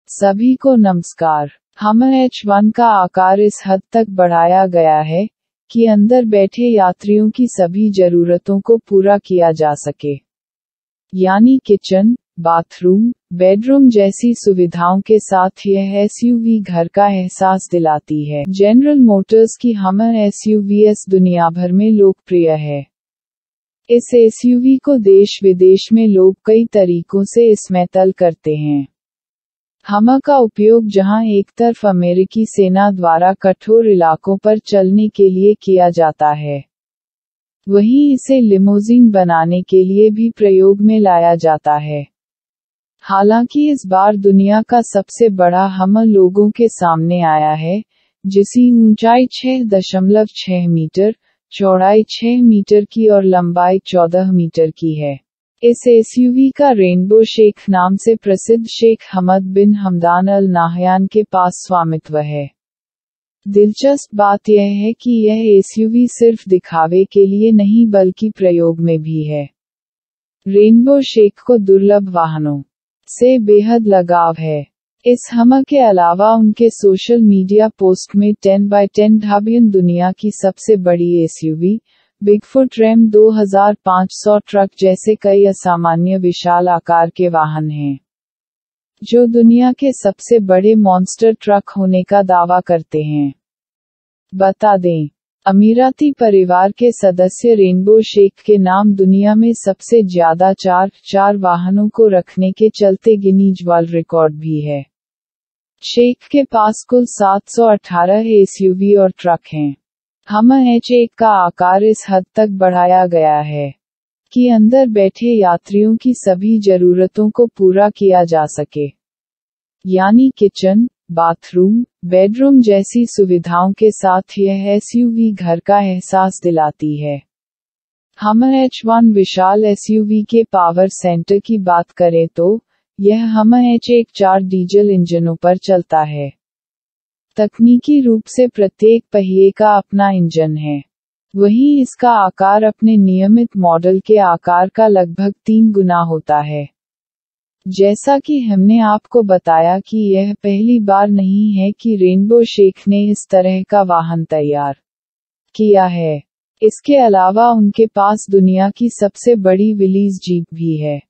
सभी को नमस्कार। हमर H1 का आकार इस हद तक बढ़ाया गया है कि अंदर बैठे यात्रियों की सभी जरूरतों को पूरा किया जा सके, यानी किचन, बाथरूम, बेडरूम जैसी सुविधाओं के साथ यह एसयूवी घर का एहसास दिलाती है। जनरल मोटर्स की हमर एसयूवीएस दुनिया भर में लोकप्रिय है। इस एसयूवी को देश विदेश में लोग कई तरीकों से इस्तेमाल करते हैं। हमर का उपयोग जहां एक तरफ अमेरिकी सेना द्वारा कठोर इलाकों पर चलने के लिए किया जाता है, वहीं इसे लिमोजिन बनाने के लिए भी प्रयोग में लाया जाता है। हालांकि इस बार दुनिया का सबसे बड़ा हमर लोगों के सामने आया है, जिसकी ऊंचाई 6.6 मीटर, चौड़ाई 6 मीटर की और लंबाई 14 मीटर की है। इस एसयूवी का रेनबो शेख नाम से प्रसिद्ध Sheikh Hamad bin Hamdan Al Nahyan के पास स्वामित्व है। दिलचस्प बात यह है कि यह एसयूवी सिर्फ दिखावे के लिए नहीं बल्कि प्रयोग में भी है। रेनबो शेख को दुर्लभ वाहनों से बेहद लगाव है। इस हमर के अलावा उनके सोशल मीडिया पोस्ट में 10x10 ढाबियन दुनिया की सबसे बड़ी एसयूवी, बिगफुट रैम 2500 ट्रक जैसे कई असामान्य विशाल आकार के वाहन हैं, जो दुनिया के सबसे बड़े मॉन्स्टर ट्रक होने का दावा करते हैं। बता दें, अमीराती परिवार के सदस्य रेनबो शेख के नाम दुनिया में सबसे ज्यादा चार वाहनों को रखने के चलते गिनीज वर्ल्ड रिकॉर्ड भी है। शेख के पास कुल 718 एसयूवी और ट्रक हैं। हमर H1 का आकार इस हद तक बढ़ाया गया है कि अंदर बैठे यात्रियों की सभी जरूरतों को पूरा किया जा सके, यानी किचन, बाथरूम, बेडरूम जैसी सुविधाओं के साथ यह एसयूवी घर का एहसास दिलाती है। हमर H1 विशाल एसयूवी के पावर सेंटर की बात करें तो यह हमर H1 4 डीजल इंजनों पर चलता है। तकनीकी रूप से प्रत्येक पहिए का अपना इंजन है, वहीं इसका आकार अपने नियमित मॉडल के आकार का लगभग 3 गुना होता है। जैसा कि हमने आपको बताया कि यह पहली बार नहीं है कि रेनबो शेख ने इस तरह का वाहन तैयार किया है। इसके अलावा उनके पास दुनिया की सबसे बड़ी विलीज जीप भी है।